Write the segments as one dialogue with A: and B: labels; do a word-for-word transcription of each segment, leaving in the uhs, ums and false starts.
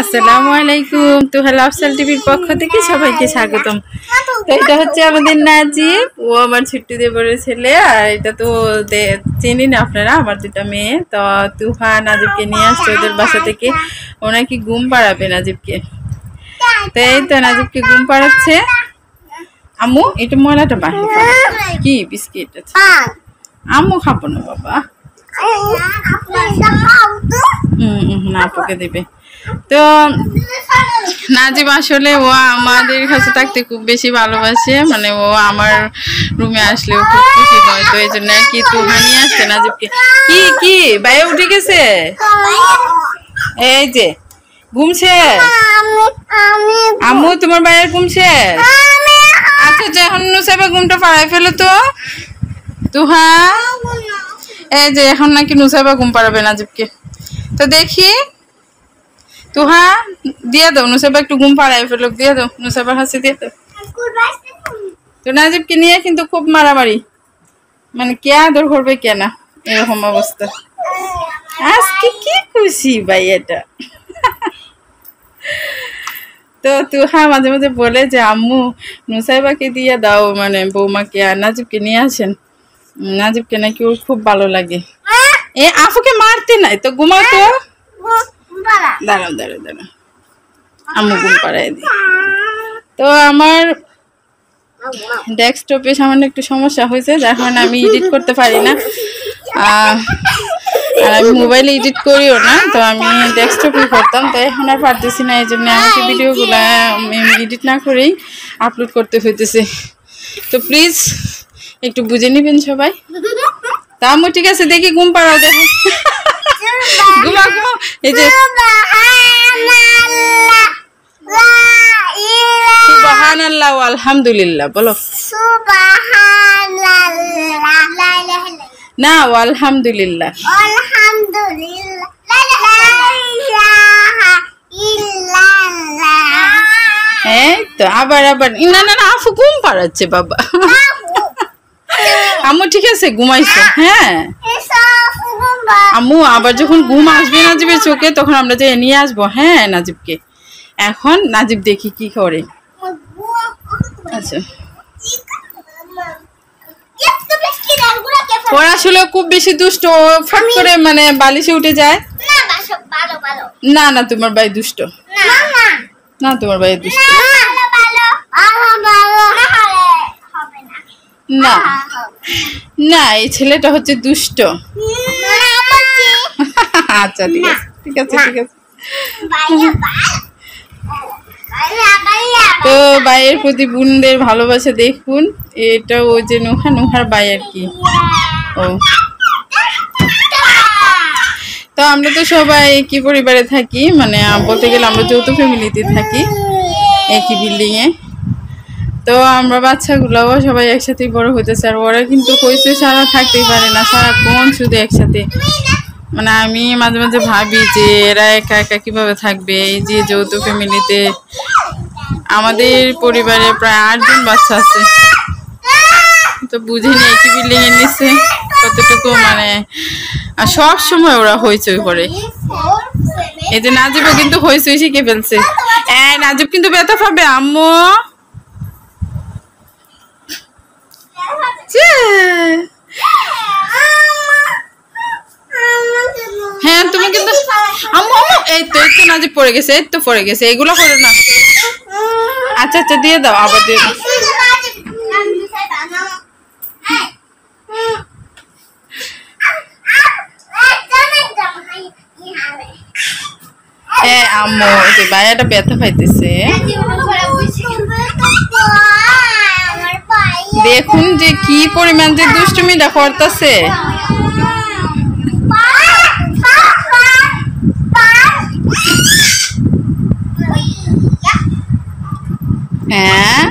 A: আসসালামু আলাইকুম। তুহাল আফসাল টিভির পক্ষ থেকে সবাইকে স্বাগতম। তো এটা হচ্ছে আমাদের নাজিব, ও আমার ছুট্টি দেবরের ছেলে। আর এটা তো চিনি না আপনারা, আমার দুটা মেয়ে। তো তুহা নাজিবকে নিয়ে আসছে ওদের বাসা থেকে। ও নাকি ঘুম পাড়াবে নাজিবকে। তো এই তো নাজিবকে ঘুম পাড়াচ্ছে। আম্মু এটা ময়লাটা বাহির কি বিস্কিট আছে, আম্মু খাবো না বাবা। হম না আপুকে দেবে। তো নাজিব আসলে ও আমাদের কাছে থাকতে খুব বেশি ভালোবাসে, মানে ও আমার রুমে আসলে ও খুব খুশি হয়। তো এই জন্য আর কি তুহা নিয়ে আসছে নাজিবকে। কি কি বাইরে উঠে গেছে, এই যে ঘুমছে আম্মু, তোমার বাইরের ঘুমছে। আচ্ছা আচ্ছা এখন নুসাইবা ঘুমটা পাড়ায় ফেলো তো তুহা। এই যে এখন নাকি নুসাইবা ঘুম পাড়াবে নাজিবকে। তো দেখি তুহা দিয়ে দাও, নুসাইবা একটু ঘুম পাড়ায় ফেলো, দিয়ে দাও নুসাইবার হাসি দিয়ে দাও। তো নাজিবকে নিয়ে কিন্তু খুব মারামারি, মানে কে আদর করবে কে না, এরকম অবস্থা। আজকে কি খুশি ভাই এটা। তো তুহা মাঝে মাঝে বলে যে আম্মু নুসাইবাকে দিয়ে দাও, মানে বৌমাকে, আর নাজিবকে নিয়ে আসেন। নাজিবকে নাকি ওর খুব ভালো লাগে। এ আফুকে মারতে নাই তো, ঘুমাও তো। দাঁড়াও দাঁড়াও দাঁড়াও, আম্মু ঘুম পাড়াই দিই। তো আমার ডেস্কটপে সামান্য একটু সমস্যা হয়েছে, যার কারণে আমি এডিট করতে পারি না। আর আমি মোবাইলে এডিট করিও না, তো আমি ডেস্কটপে করতাম। তো এখন আর পারতেছি না, এই জন্য আমাকে ভিডিওগুলো এডিট না করেই আপলোড করতে হইতেছে। তো প্লিজ একটু বুঝে নিবেন সবাই। তা আম্মু ঠিক আছে, দেখি ঘুম পাড়াও, দেখো ঘুমা ঘুমা। এই যে সুবহানাল্লাহ আলহামদুলিল্লাহ বলো না, আলহামদুলিল্লাহ। হ্যাঁ তো আবার আবার না না না, আফু ঘুম পাড়াচ্ছে বাবা। আম্মু ঠিক আছে ঘুমাইছো। হ্যাঁ আম্মু আবার যখন ঘুম আসবে নাজিবের চোখে, তখন আমরা যে নিয়ে আসবো। হ্যাঁ নাজিবকে, এখন নাজিব দেখি কি করে। আচ্ছা ওর আসলে খুব বেশি দুষ্ট, ফট করে মানে বালিশে উঠে যায়। না না তোমার ভাই দুষ্ট না, তোমার ভাই দুষ্ট না না, এই ছেলেটা হচ্ছে দুষ্ট। আচ্ছা ঠিক আছে ঠিক আছে ঠিক আছে। তো ভাইয়ের প্রতি বোনদের ভালোবাসা দেখুন। এটা ওই যে নুহা, নুহার ভাই আর কি। ও তো আমরা তো সবাই একই পরিবারে থাকি, মানে বলতে গেলে আমরা যৌথ ফ্যামিলিতে থাকি একই বিল্ডিং এ। তো আমরা বাচ্চাগুলোও সবাই একসাথে বড় হইতেছে। আর ওরা কিন্তু কইছে সারা থাকতেই পারে না, সারাক্ষণ শুধু একসাথে। মানে আমি মাঝে মাঝে ভাবি যে এরা একা একা কিভাবে থাকবে। এই যে যৌথ ফ্যামিলিতে আমাদের পরিবারে প্রায় আটজন বাচ্চা আছে, তো বুঝিনি একই বিল্ডিং এর নিচে কতটুকু মানে সব সময় ওরা হইচই করে। এই যে নাজিবও কিন্তু হইচই শিখে ফেলছে। এই নাজিব কিন্তু ব্যথা পাবে আম্মু। হ্যাঁ তুমি কিন্তু আম্মু আম্মু, এই তো এই তো নাজিব পড়ে গেছে, এই তো পড়ে গেছে, এগুলো করো না। আচ্ছা আচ্ছা দিয়ে দাও, আবার দিয়ে দাও। এ আম্মু যে ভাইয়াটা ব্যথা পাইতেছে, দেখুন যে কি পরিমাণ যে দুষ্টুমিটা করতেছে। হ্যাঁ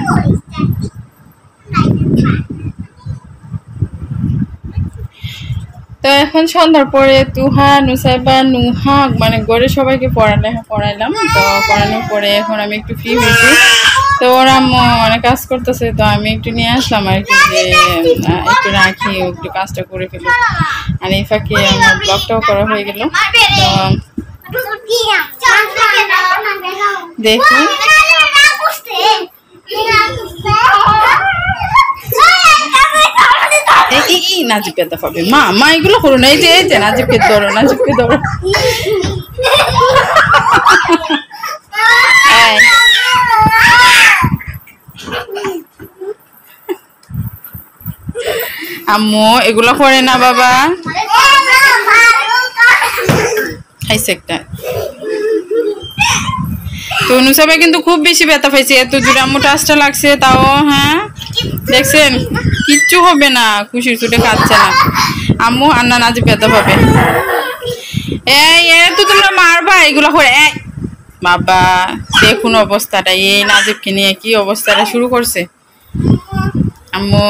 A: তো এখন সন্ধ্যার পরে তুহা, নুসাইবা, নুহা মানে ঘরে সবাইকে পড়ালেখা পড়াইলাম। তো পড়ানোর পরে এখন আমি একটু ফ্রি হয়েছি। তো ওরা অনেক কাজ করতেছে, তো আমি একটু নিয়ে আসলাম আর কি, যে একটু রাখি, একটু কাজটা করে ফেলি। আর এই ফাঁকে আমার ব্লগটাও করা হয়ে গেল। তো দেখি নাজিব পেতে পাবে মা মা এগুলো করো না এই যে এই যে নাজিবকে ধরো নাজিবকে ধরো আম্মু এগুলো করে না বাবা খাইছে একটা তো অনুসাবে কিন্তু খুব বেশি ব্যথা পাইছে এত জোরে আম্মু টাচটা লাগছে তাও হ্যাঁ দেখছেন কিচ্ছু হবে না খুশির চুটে কাঁদছে না আম্মু আর না নাজিব ব্যথা পাবে এই এ তো তোমরা মারবা এগুলো করে এই বাবা দেখুন অবস্থাটা এই নাজিবকে নিয়ে কি অবস্থাটা শুরু করছে আম্মু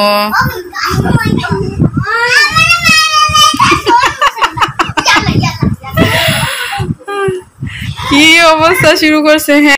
A: কি অবস্থা শুরু করছে হ্যাঁ